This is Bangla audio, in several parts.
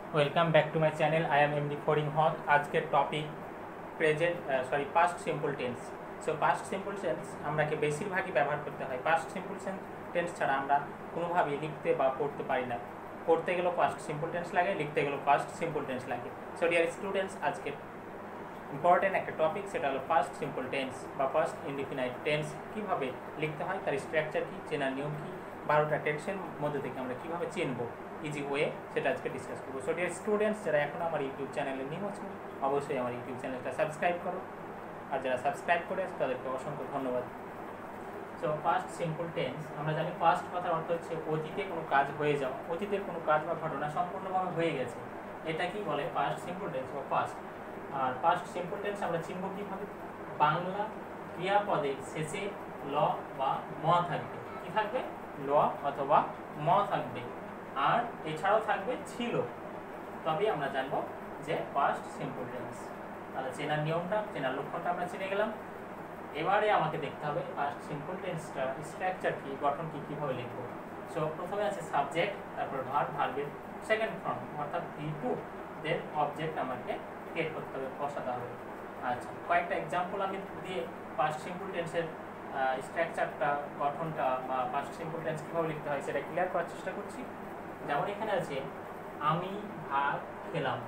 Welcome back to my channel. I am MD Foring Haque. আজকের topic past simple tense. So past simple tense আমরাকে বেশিরভাগই ব্যবহার করতে হয়। পাস্ট সিম্পল টেন্স ছাড়া আমরা কোনোভাবেই লিখতে বা পড়তে পারি না। পড়তে গেলেও পাস্ট সিম্পল টেন্স লাগে, লিখতে গেলেও পাস্ট সিম্পল টেন্স লাগে। সো ডিয়ার স্টুডেন্টস, আজকে ইম্পর্টেন্ট একটা টপিক, সেটা হলো পাস্ট সিম্পল টেন্স বা পাস্ট ইনডিফিনাইট টেন্স কীভাবে লিখতে হয়, তার স্ট্রাকচার কী, চেনার নিয়ম কী, 12টা টেন্সের মধ্যে থেকে আমরা কীভাবে চিনবো ইজি ওয়ে, সেটা আজকে ডিসকাস করবো। সো ডিয়ার স্টুডেন্টস, যারা এখন আমার ইউটিউব চ্যানেলে নিউ আছো অবশ্যই আমার ইউটিউব চ্যানেলটা সাবস্ক্রাইব করো, আর যারা সাবস্ক্রাইব করে আছে তাদেরকে অসংখ্য ধন্যবাদ। সো পাস্ট সিম্পল টেন্স, আমরা জানি পাস্ট কথার অর্থ হচ্ছে অতীতে কোনো কাজ হয়ে যাওয়া, অতীতের কোনো কাজ বা ঘটনা সম্পূর্ণভাবে হয়ে গেছে, এটা কি বলে পাস্ট সিম্পল টেন্স বা পাস্ট। আর পাস্ট সিম্পল টেন্স আমরা চিনব কীভাবে? বাংলা ক্রিয়াপদের শেষে ল বা ম থাকবে। কি থাকবে? ল অথবা ম থাকবে। আর এছাড়াও থাকবে ছিল, তবেই আমরা জানবো যে পাস্ট সিম্পল টেন্স। তাহলে চেনার নিয়মটা, চেনার লক্ষণটা আমরা চিনে গেলাম। এবারে আমাকে দেখতে হবে পাস্ট সিম্পল টেন্সটা স্ট্রাকচার কি, গঠন কি, কীভাবে লিখবো। সো প্রথমে আছে সাবজেক্ট, তারপর ভার্ব, ভার্বের সেকেন্ড ফর্ম অর্থাৎ V2, দেন অবজেক্ট আমাকে ক্রিয়েট করতে হবে, বসাতে হবে। আচ্ছা, কয়েকটা এক্সাম্পল আমি দিয়ে পাস্ট সিম্পল টেন্সের স্ট্রাকচারটা, গঠনটা বা পাস্ট সিম্পল টেন্স কীভাবে লিখতে হয় সেটা ক্লিয়ার করার চেষ্টা করছি। যেমন এখানে আছে আমি ভাত খেলাম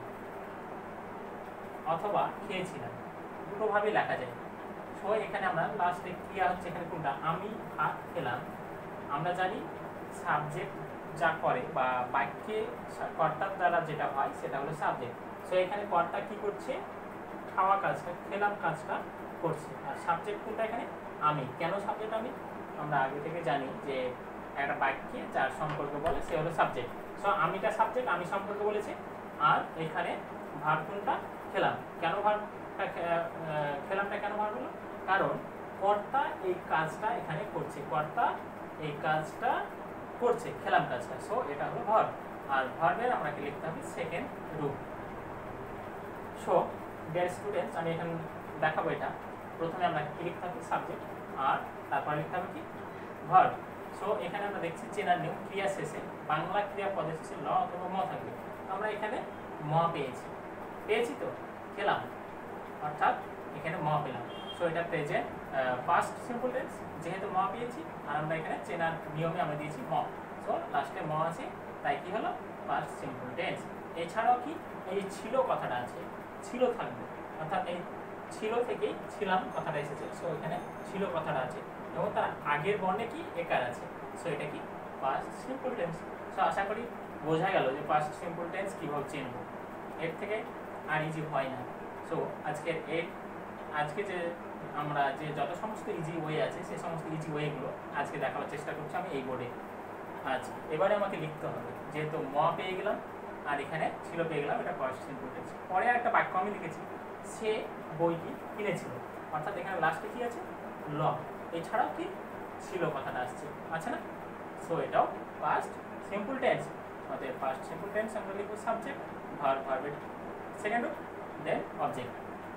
অথবা খেয়েছিলাম, দুটোভাবেই লেখা যায়। সো এখানে আমরা লাস্টে ক্রিয়া হচ্ছে এখানে কোনটা? আমি ভাত খেলাম। আমরা জানি সাবজেক্ট যা করে বা বাক্যে কর্তার দ্বারা যেটা হয় সেটা হলো সাবজেক্ট। সো এখানে কর্তা কি করছে? খাওয়া কাজটা, খেলাম কাজটা করছে। আর সাবজেক্ট কোনটা এখানে? আমি। কেন সাবজেক্ট আমি? আমরা আগে থেকে জানি যে একটা বাক্যে যার সম্পর্ক বলে সে হলো সাবজেক্ট। সো আমিটা সাবজেক্ট, আমি সম্পর্ক বলেছে। আর এখানে ভার্ব কোনটা? খেলাম। কেন ভার্বটা খেলামটা কেন ভার্ব হলো? কারণ কর্তা এই কাজটা এখানে করছে, কর্তা এই কাজটা করছে, খেলাম কাজটা। সো এটা হলো ভার্ব। আর ভার্বের আমাকে লিখতে হবে সেকেন্ড রূপ। সো ডিয়ার স্টুডেন্টস, আমি এখানে দেখাবো এটা। প্রথমে আমরা কি লিখতে হবে? সাবজেক্ট, আর তারপরে লিখতে হবে কি? ভার্ব। সো এখানে আমরা দেখছি চেনার নিয়ম, ক্রিয়া শেষে বাংলা ক্রিয়া পদের শেষে ল অথবা ম থাকবে। আমরা এখানে ম পেয়েছি তো, খেলাম, অর্থাৎ এখানে ম পেলাম। সো এটা প্রেজেন্ট পাস্ট সিম্পল টেন্স, যেহেতু ম পেয়েছি আর আমরা এখানে চেনার নিয়মে আমরা দিয়েছি ম। সো লাস্টে ম আছে, তাই কি হলো? Past simple tense. এছাড়াও কি, এই ছিল কথাটা আছে, ছিল থাকবে, অর্থাৎ এই ছিল থেকেই ছিলাম কথাটা এসেছে। সো এখানে ছিল কথাটা আছে এবং তার আগের বর্ণে কি একার আছে। সো এটা কি? Past simple tense. সো আশা করি বোঝা গেল যে পাস্ট সিম্পল টেন্স কীভাবে চিনব, এর থেকে আর ইজি হয় না। সো আজকে যে আমরা যে যত সমস্ত ইজি ওয়ে আছে সেই সমস্ত ইজি ওয়েগুলো আজকে দেখানোর চেষ্টা করছি আমি এই বোর্ডে। আচ্ছা, এবারে আমাকে লিখতে হবে, যেহেতু ম পেয়ে গেলাম আর এখানে ছিল পেয়ে গেলাম, এটা পাস্ট সিম্পল টেন্স। পরে একটা বাক্য আমি লিখেছি, সে বইটি কিনেছিল, অর্থাৎ এখানে লাস্টে কি আছে? ল। এছাড়াও কি ছিল কথাটা আসছে, আছে না? সো এটাও পাস্ট সিম্পল টেন্স। অতএব পাস্ট সিম্পল টেন্স আমরা লিখব সাবজেক্ট, ভার্ব, ভার্বের সেকেন্ড রূপ, দেন অবজেক্ট।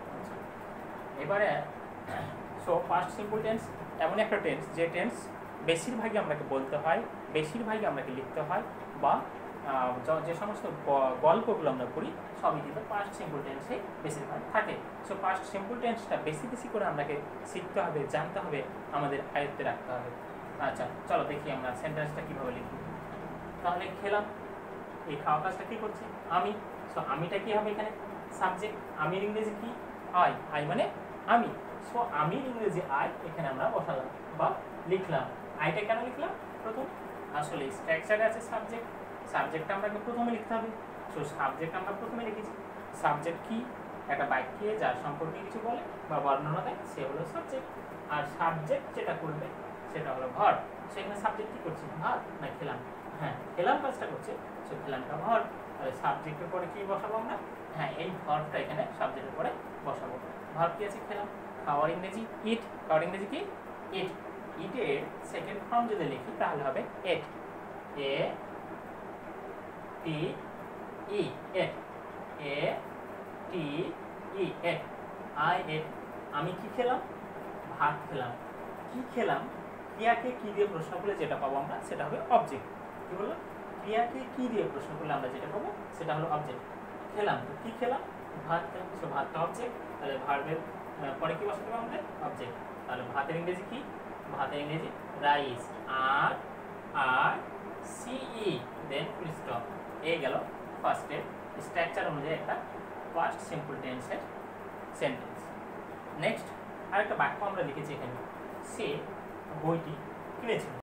এবারে সো পাস্ট সিম্পল টেন্স এমন একটা টেন্স যে টেন্স বেশিরভাগই আমাকে বলতে হয়, বেশিরভাগই আমাকে লিখতে হয়, বা যে সমস্ত গল্পগুলো আমরা পড়ি সবই কিন্তু পাস্ট সিম্পল টেন্সে বেশিরভাগ থাকে। সো পাস্ট সিম্পল টেন্সটা বেশি বেশি করে আমাকে শিখতে হবে, জানতে হবে, আমাদের আয়ত্তে রাখতে হবে। আচ্ছা, চলো দেখি আমরা সেন্টেন্সটা কীভাবে লিখব। তাহলে খেলাম, এই খাওয়া কাজটা কী করছি? আমি। সো আমিটা কী হবে এখানে? সাবজেক্ট। আমির ইংরেজি কি? আই মানে আমি। সো আমির ইংরেজি আই এখানে আমরা বসালাম বা লিখলাম। আইটা কেন লিখলাম? প্রথম আসলে স্ট্রাকচারে আছে সাবজেক্ট, সাবজেক্টটা আমাকে প্রথমে লিখতে হবে। সো সাবজেক্ট আমরা প্রথমে লিখেছি। সাবজেক্ট কি? একটা বাক্যে যার সম্পর্কে কিছু বলে বা বর্ণনা দেয় সে হলো সাবজেক্ট। আর সাবজেক্ট যেটা করবে সেটা হলো ভার্ব। সেখানে সাবজেক্ট কী করছি? ভাত না খেলাম? হ্যাঁ, খেলাম কাজটা করছে, সো খেলামটা ভার্ব। তাহলে সাবজেক্টের পরে কি বসাবো আমরা? হ্যাঁ, এই ভার্বটা এখানে সাবজেক্টের পরে বসাবো। ভার্ব কি আছে? খেলাম। খাওয়ার ইংরেজি ইট, খাওয়ার ইংরেজি কি? ইট। ইটের সেকেন্ড ফর্ম যদি লিখি তাহলে হবে এট, এ টি ই, এট, এ টি ই, এট, আই এট। আমি কি খেলাম? ভাত খেলাম। কি খেলাম? ক্রিয়াকে কি দিয়ে প্রশ্ন করলে যেটা পাবো আমরা সেটা হবে অবজেক্ট। কি বললো? ক্রিয়াকে কি দিয়ে প্রশ্ন করলে আমরা যেটা পাবো সেটা হলো অবজেক্ট। খেলাম, তো কি খেলাম? ভাত খেলাম, সো ভাতটা অবজেক্ট, তাহলে ভার্বের পরে কি বসাতে হবে আমাদের? অবজেক্ট। তাহলে ভাতের ইংরেজি কি? ভাতের ইংরেজি রাইস, আর আর সিই দেন ফুল স্টপ। এই গেল ফার্স্টের স্ট্রাকচার অনুযায়ী একটা ফার্স্ট সিম্পল টেন্সের সেন্টেন্স। নেক্সট আরেকটা বাক্য আমরা লিখেছি এখানে, সে বইটি কিনেছিল।